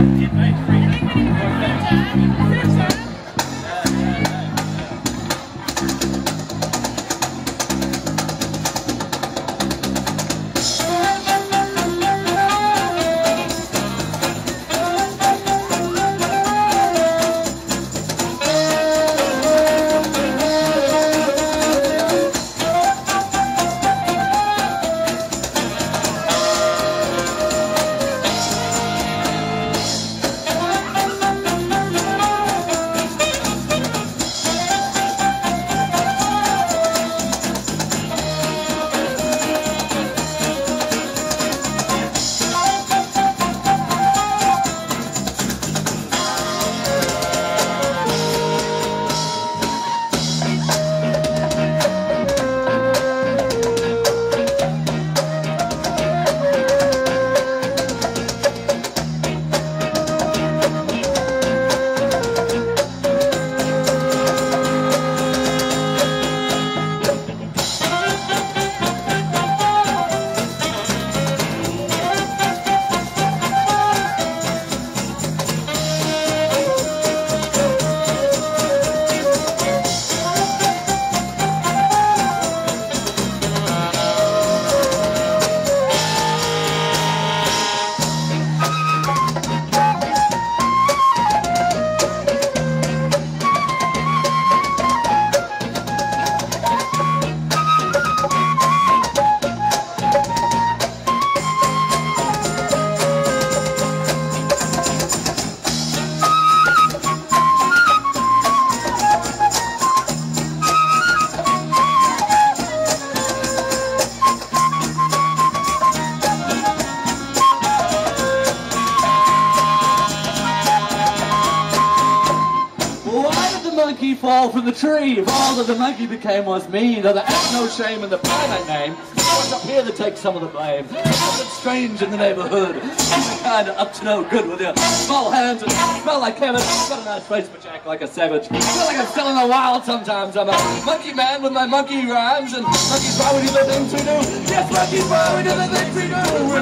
monkey fall from the tree. If all that the monkey became was me, though there ain't no shame in the primate name, I was up here to take some of the blame. Something strange in the neighborhood. Something kind of up to no good with your small hands and smell like cabbage. Got a nice face, but you act like a savage. Feel like I'm still in the wild sometimes. I'm a monkey man with my monkey rhymes, and monkeys, why would you do the things we do? Yes, monkeys, why we do the things we do? We're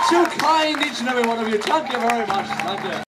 Too kind, each and every one of you. Thank you very much. Thank you.